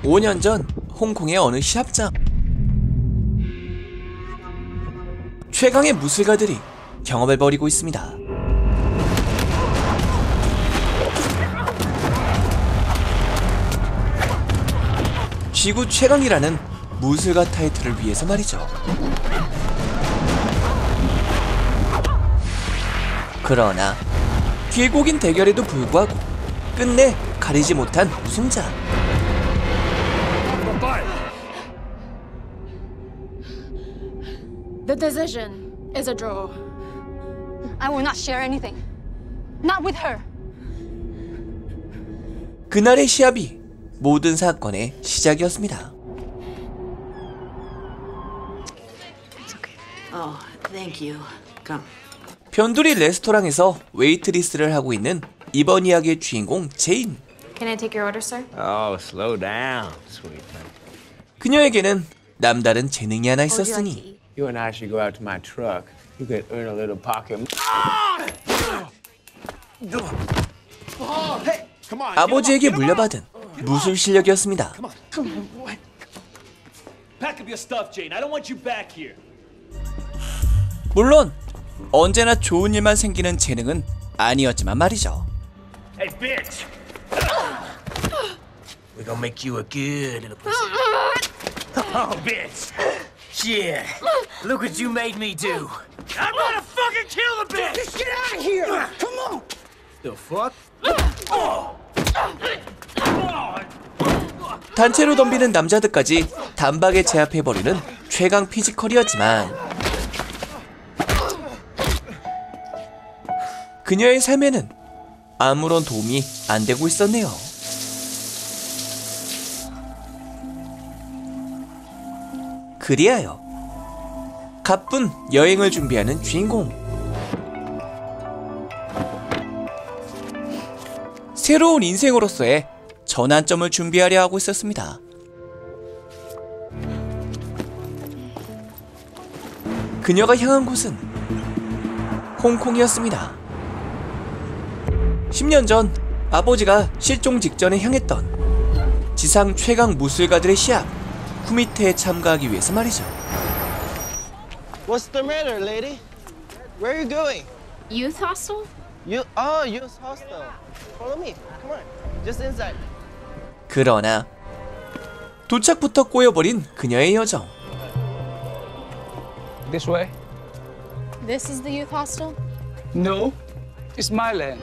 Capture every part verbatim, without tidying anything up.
오 년 전 홍콩의 어느 시합장. 최강의 무술가들이 경험을 벌이고 있습니다. 지구 최강이라는 무술가 타이틀을 위해서 말이죠. 그러나 길고긴 대결에도 불구하고 끝내 가리지 못한 우승자. The decision is a draw. I will not share anything. Not with her. 그날의 시합이 모든 사건의 시작이었습니다. It's okay. Oh, thank you. Come. 변두리 레스토랑에서 웨이트리스를 하고 있는 이번 이야기의 주인공 제인. Can I take your order, sir? Oh, slow down, sweet thing. 그녀에게는 남다른 재능이 하나 있었으니 You and I should go out to my truck. You could earn a little pocket. 아버지에게 물려받은 무술 실력이었습니다. 물론 언제나 좋은 일만 생기는 재능은 아니었지만 말이죠. Hey, bitch! We're gonna make you a good little pussy. Oh, bitch! Shit! Look what you made me do! I'm gonna fucking kill the bitch! Just get out of here! Come on! The fuck? 단체로 덤비는 남자들까지 단박에 제압해버리는 최강 피지컬이었지만 그녀의 삶에는 아무런 도움이 안 되고 있었네요. 그리하여 가쁜 여행을 준비하는 주인공. 새로운 인생으로서의 전환점을 준비하려 하고 있었습니다. 그녀가 향한 곳은 홍콩이었습니다. 십 년 전 아버지가 실종 직전에 향했던 지상 최강 무술가들의 시합 쿠미테에 참가하기 위해서 말이죠. What's the matter, lady? Where are you going? Youth hostel? You oh, youth hostel. Follow me. Come on. Just inside. 그러나 도착부터 꼬여버린 그녀의 여정. This way? This is the youth hostel? No, it's my land.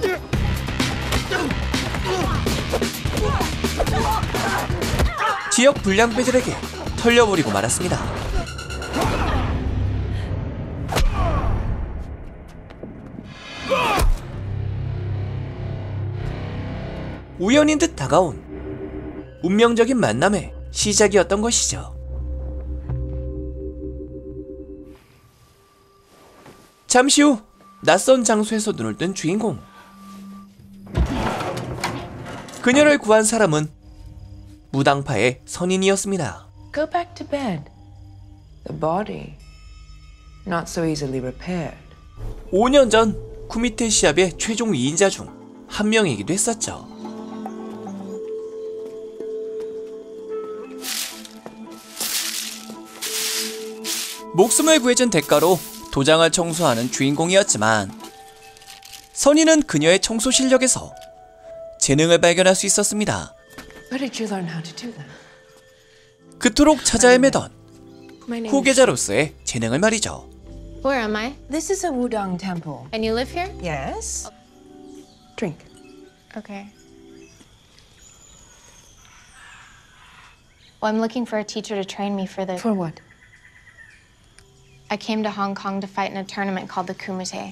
지역 불량배들에게 털려버리고 말았습니다. 우연인 듯 다가온 운명적인 만남의 시작이었던 것이죠. 잠시 후 낯선 장소에서 눈을 뜬 주인공. 그녀를 구한 사람은 무당파의 선인이었습니다. Go back to bed. The body, not so easily repaired. 오 년 전 쿠미테 시합의 최종 이 인자 중 한 명이기도 했었죠. 목숨을 구해준 대가로 도장을 청소하는 주인공이었지만 선인은 그녀의 청소 실력에서 재능을 발견할 수 있었습니다. Where did you learn how to do that? 그토록 찾아 헤매던 후계자로서의 재능을 말이죠. Where am I? This is a Wudang temple. And you live here? Yes. Drink. Okay. Well, I'm looking for a teacher to train me for the... For what? I came to Hong Kong to fight in a tournament called the Kumite.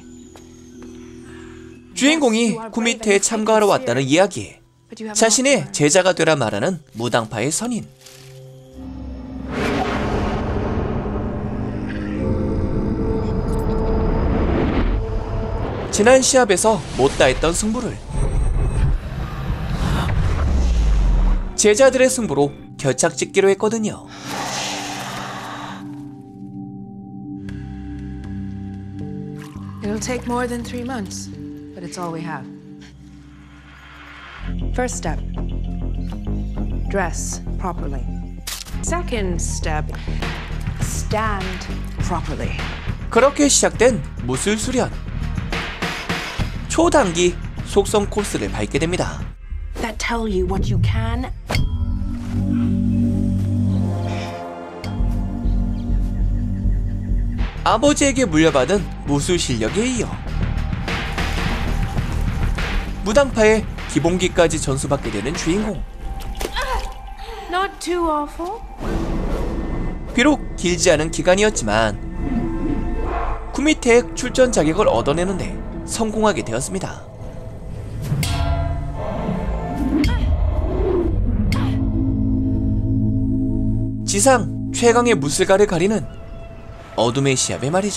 주인공이 쿠미테에 참가하러 왔다는 이야기에 자신의 제자가 되라 말하는 무당파의 선인. 지난 시합에서 못다했던 승부를 제자들의 승부로 결착짓기로 했거든요. It'll take more than three months, but it's all we have. First step. dress properly. Second step, stand properly. 그렇게 시작된 무술 수련. 초단기 속성 코스를 밟게 됩니다. That tell you what you can. 아버지에게 물려받은 무술 실력에 이어 무당파의 기본기까지 전수받게 되는 주인공. Not too awful. 비록 길지 않은 기간이었지만 쿠미테의 출전 자격을 얻어내는데 성공하게 되었습니다. 지상 최강의 무술가를 가리는 어둠의 시합에 말이죠.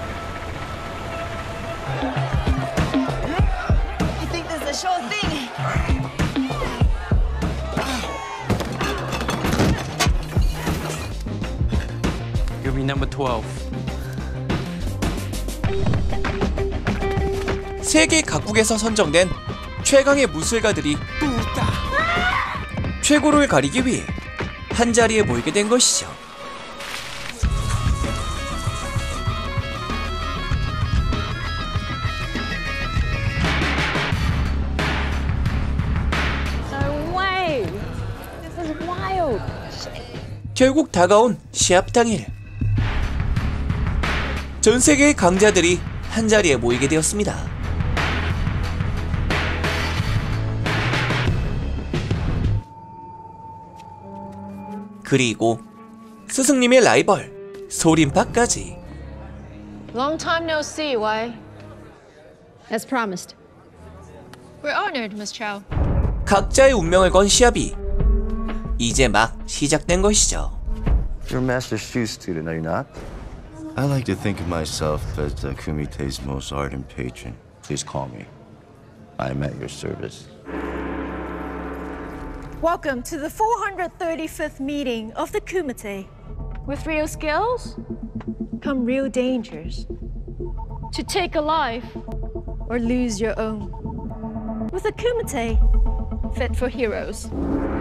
You think this is a sure thing? You'll be number twelve. 세계 각국에서 선정된 최강의 무술가들이 최고를 가리기 위해 한자리에 모이게 된 것이죠. No way! This is wild. 결국 다가온 시합 당일, 전 세계의 강자들이 한자리에 모이게 되었습니다. 그리고 스승님의 라이벌 소림파까지. Long time no see, why? As promised. We're honored, Miss Chow. 각자의 운명을 건 시합이 이제 막 시작된 것이죠. You're a master Shu student, are you not? I like to think of myself as the Kumite's most ardent patron. Please call me. I'm at your service. Welcome to the four hundred thirty-fifth meeting of the Kumite. With real skills? Come real dangers. To take a life? Or lose your own. With a Kumite, fit for heroes.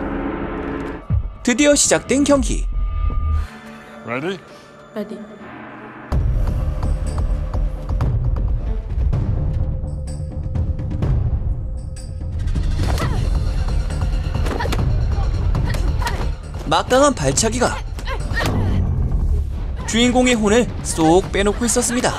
드디어 시작된 경기. Ready? Ready. 막강한 발차기가 주인공의 혼을 쏙 빼놓고 있었습니다.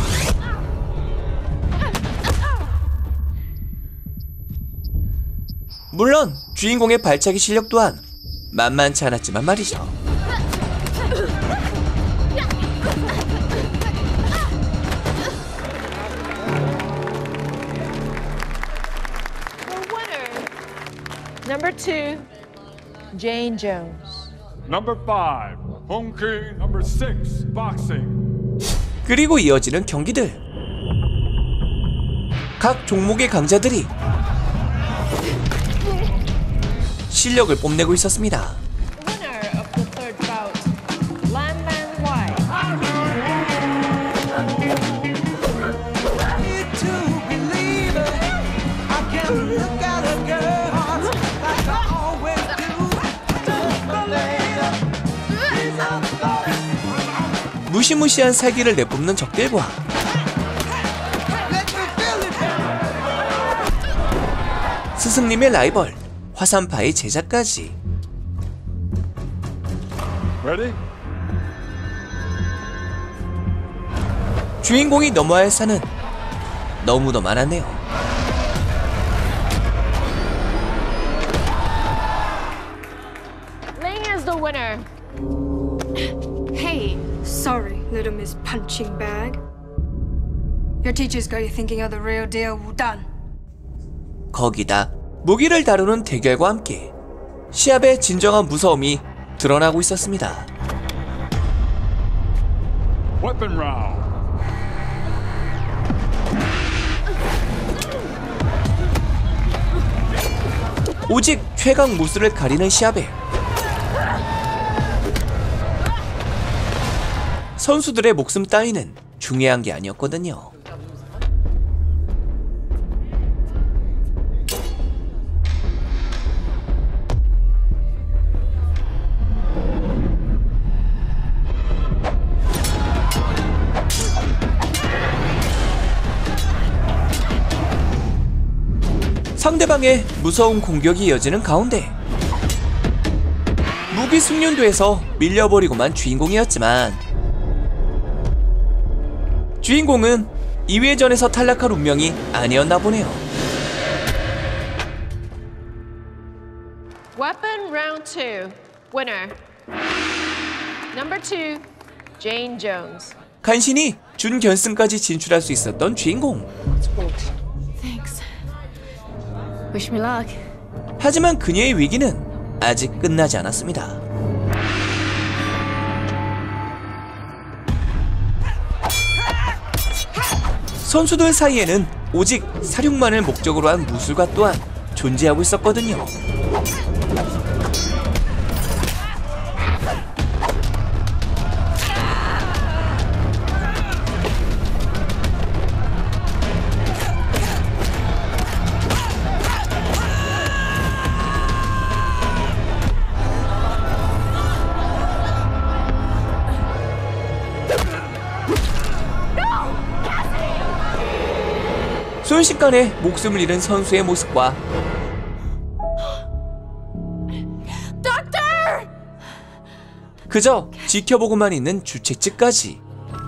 물론 주인공의 발차기 실력 또한 만만치 않았지만 말이죠. The winner, number two, Jane Jones. Number five, Hongki. Number six, boxing. 그리고 이어지는 경기들. 각 종목의 강자들이 실력을 뽐내고 있었습니다. Winner of the third bout, Lan Man Wai. 무시무시한 살기를 내뿜는 적들과 스승님의 라이벌 화산파의 제자까지. Ready? 주인공이 넘어야 할 산은 너무도 많았네요. Ling is the winner. Hey, sorry, little Miss Punching Bag. Your teacher's got you thinking of the real deal, Wu Dan. 거기다 무기를 다루는 대결과 함께 시합의 진정한 무서움이 드러나고 있었습니다. Weapon round. 오직 최강 무술을 가리는 시합에 선수들의 목숨 따위는 중요한 게 아니었거든요. 상대방의 무서운 공격이 이어지는 가운데 무기 숙련도에서 밀려버리고만 주인공이었지만 주인공은 이 회전에서 탈락할 운명이 아니었나 보네요. Weapon round two. Winner. Number two, Jane Jones. 간신히 준결승까지 진출할 수 있었던 주인공. Thanks. Wish me luck. 하지만 그녀의 위기는 아직 끝나지 않았습니다. 선수들 사이에는 오직 사륙만을 목적으로 한 무술가 또한 존재하고 있었거든요. 순식간에 목숨을 잃은 선수의 모습과 Doctor! 그저 지켜보고만 있는 주책직까지.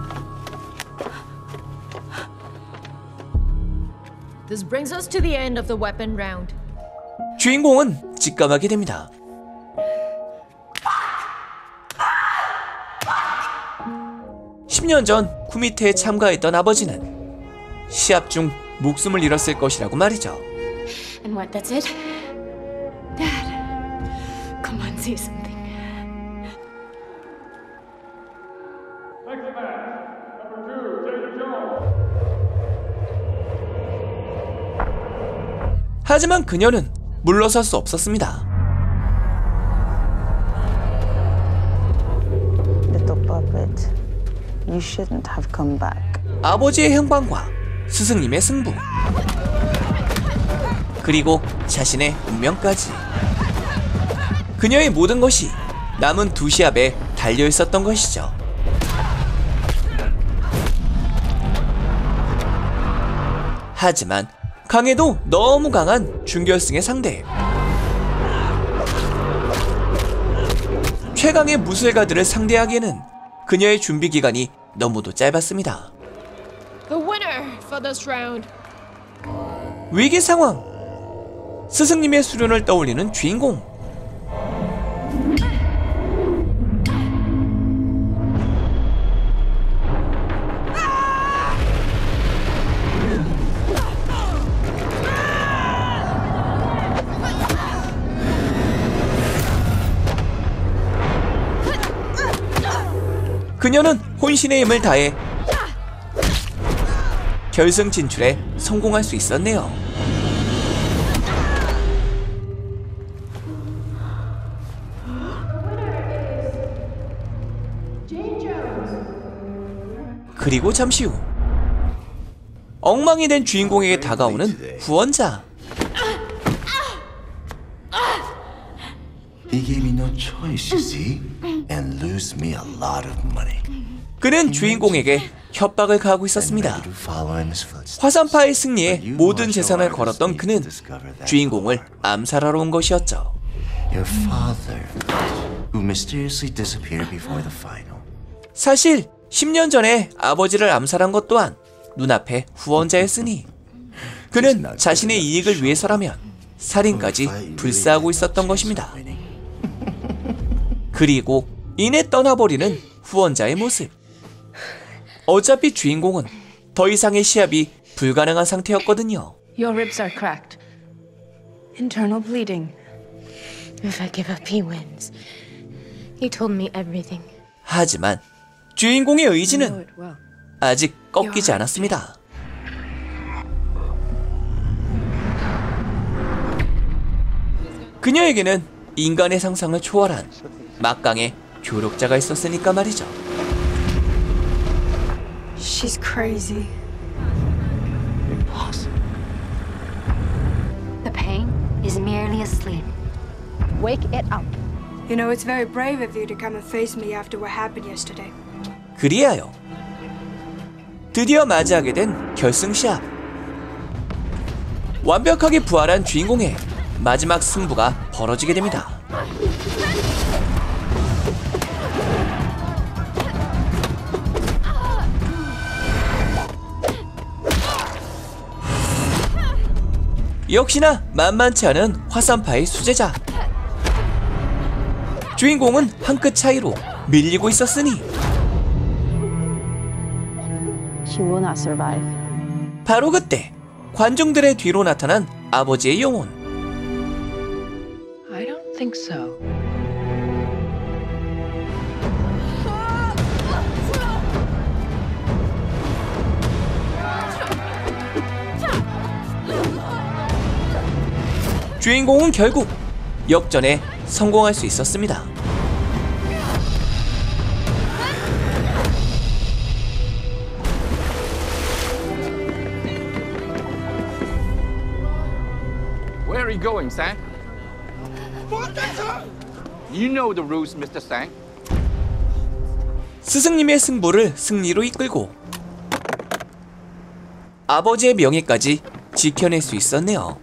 This brings us to the end of the weapon round. 주인공은 직감하게 됩니다. 십 년 전 쿠미테에 참가했던 아버지는 시합 중 목숨을 잃었을 것이라고 말이죠. And what, that's it? Dad, come on, say something. Next match, number two, Jane Jones. 하지만 그녀는 물러설 수 없었습니다. Little puppet, you shouldn't have come back. 아버지의 형방과 스승님의 승부, 그리고 자신의 운명까지. 그녀의 모든 것이 남은 두 시합에 달려있었던 것이죠. 하지만 강해도 너무 강한 준결승의 상대, 최강의 무술가들을 상대하기에는 그녀의 준비 기간이 너무도 짧았습니다. The winner for this round. 위기 상황. 스승님의 수련을 떠올리는 주인공. 그녀는 혼신의 힘을 다해 결승 진출에 성공할 수 있었네요. 그리고 잠시 후 엉망이 된 주인공에게 다가오는 후원자. He gave me no choice, you see, and lose me a lot of money. 그는 주인공에게 협박을 가하고 있었습니다. 화산파의 승리에 모든 재산을 걸었던 그는 주인공을 암살하러 온 것이었죠. Your father, who mysteriously disappeared before the final. 사실 십 년 전에 아버지를 암살한 것 또한 눈앞에 후원자였으니 그는 자신의 이익을 위해서라면 살인까지 불사하고 있었던 것입니다. 그리고 이내 떠나버리는 후원자의 모습. 어차피 주인공은 더 이상의 시합이 불가능한 상태였거든요. Your ribs are cracked. Internal bleeding. If I give up, he wins. He told me everything. 하지만 주인공의 의지는 아직 꺾이지 않았습니다. 그녀에게는 인간의 상상을 초월한 막강의 조력자가 있었으니까 말이죠. She's crazy. Impossible. The pain is merely a sleep. Wake it up. You know, it's very brave of you to come and face me after what happened yesterday. 그리하여 드디어 맞이하게 된 결승 시합. 완벽하게 부활한 주인공의 마지막 승부가 벌어지게 됩니다. 역시나 만만치 않은 화산파의 수제자. 주인공은 한 끗 차이로 밀리고 있었으니 She will not survive. 바로 그때 관중들의 뒤로 나타난 아버지의 영혼. I don't think so. 주인공은 결국 역전에 성공할 수 있었습니다. Where are you going, Sang? You know the rules, Mister Sang. 스승님의 승부를 승리로 이끌고 아버지의 명예까지 지켜낼 수 있었네요.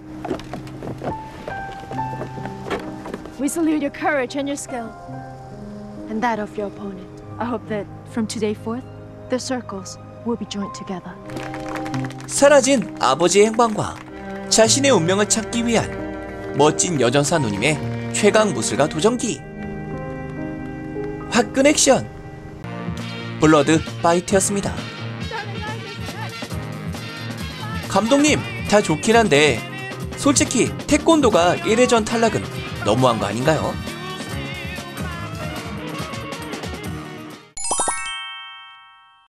We salute your courage and your skill, and that of your opponent. I hope that from today forth, the circles will be joined together. 사라진 아버지의 행방과 자신의 운명을 찾기 위한 멋진 여전사 누님의 최강 무술가 도전기. 화끈 액션 블러드 파이트였습니다. 감독님, 다 좋긴 한데 솔직히 태권도가 일 회전 탈락은 너무한 거 아닌가요?